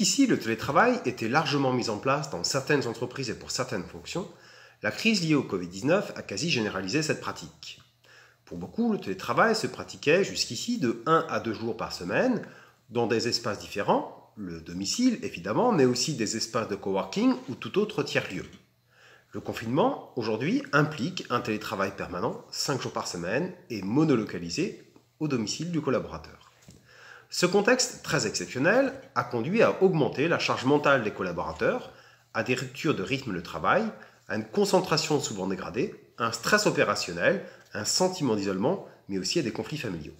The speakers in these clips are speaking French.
jusqu'ici, le télétravail était largement mis en place dans certaines entreprises et pour certaines fonctions, la crise liée au Covid-19 a quasi généralisé cette pratique. Pour beaucoup, le télétravail se pratiquait jusqu'ici de 1 à 2 jours par semaine, dans des espaces différents, le domicile évidemment, mais aussi des espaces de coworking ou tout autre tiers-lieu. Le confinement, aujourd'hui, implique un télétravail permanent, 5 jours par semaine, et monolocalisé au domicile du collaborateur. Ce contexte très exceptionnel a conduit à augmenter la charge mentale des collaborateurs, à des ruptures de rythme de travail, à une concentration souvent dégradée, à un stress opérationnel, un sentiment d'isolement, mais aussi à des conflits familiaux.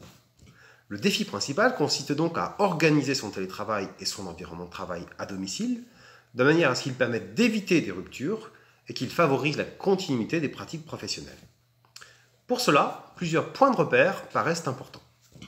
Le défi principal consiste donc à organiser son télétravail et son environnement de travail à domicile, de manière à ce qu'il permette d'éviter des ruptures et qu'il favorise la continuité des pratiques professionnelles. Pour cela, plusieurs points de repère paraissent importants.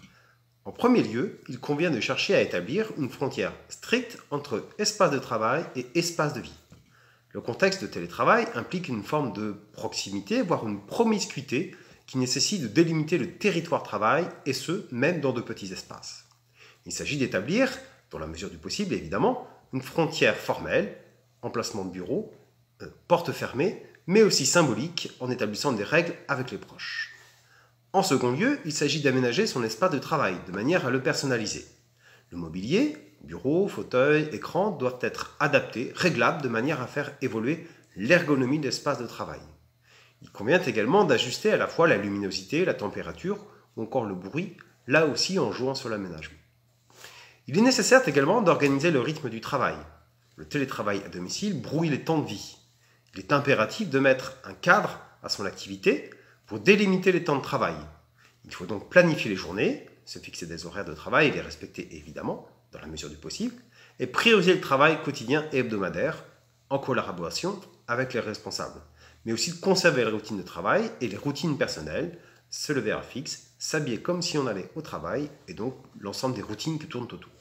En premier lieu, il convient de chercher à établir une frontière stricte entre espace de travail et espace de vie. Le contexte de télétravail implique une forme de proximité, voire une promiscuité, qui nécessite de délimiter le territoire de travail, et ce, même dans de petits espaces. Il s'agit d'établir, dans la mesure du possible évidemment, une frontière formelle, emplacement de bureau, porte fermée, mais aussi symbolique, en établissant des règles avec les proches. En second lieu, il s'agit d'aménager son espace de travail, de manière à le personnaliser. Le mobilier, bureau, fauteuil, écran, doivent être adaptés, réglables, de manière à faire évoluer l'ergonomie de l'espace de travail. Il convient également d'ajuster à la fois la luminosité, la température ou encore le bruit, là aussi en jouant sur l'aménagement. Il est nécessaire également d'organiser le rythme du travail. Le télétravail à domicile brouille les temps de vie. Il est impératif de mettre un cadre à son activité pour délimiter les temps de travail. Il faut donc planifier les journées, se fixer des horaires de travail et les respecter évidemment, dans la mesure du possible, et prioriser le travail quotidien et hebdomadaire en collaboration avec les responsables, mais aussi de conserver les routines de travail et les routines personnelles, se lever à heure fixe, s'habiller comme si on allait au travail, et donc l'ensemble des routines qui tournent autour.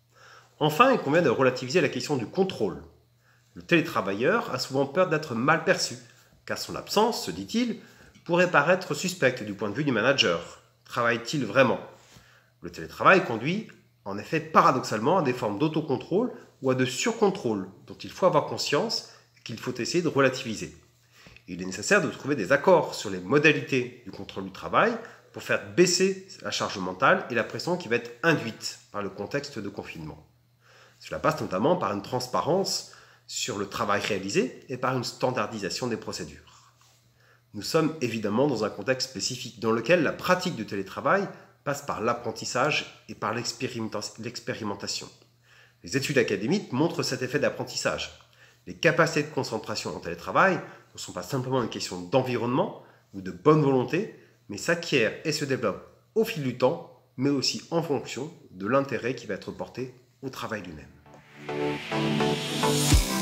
Enfin, il convient de relativiser la question du contrôle. Le télétravailleur a souvent peur d'être mal perçu, car son absence, se dit-il, pourrait paraître suspecte du point de vue du manager. Travaille-t-il vraiment ? Le télétravail conduit, en effet, paradoxalement à des formes d'autocontrôle ou à de surcontrôle dont il faut avoir conscience et qu'il faut essayer de relativiser. Il est nécessaire de trouver des accords sur les modalités du contrôle du travail pour faire baisser la charge mentale et la pression qui va être induite par le contexte de confinement. Cela passe notamment par une transparence sur le travail réalisé et par une standardisation des procédures. Nous sommes évidemment dans un contexte spécifique dans lequel la pratique du télétravail passe par l'apprentissage et par l'expérimentation. Les études académiques montrent cet effet d'apprentissage. Les capacités de concentration en télétravail ne sont pas simplement une question d'environnement ou de bonne volonté, mais s'acquièrent et se développent au fil du temps, mais aussi en fonction de l'intérêt qui va être porté au travail lui-même.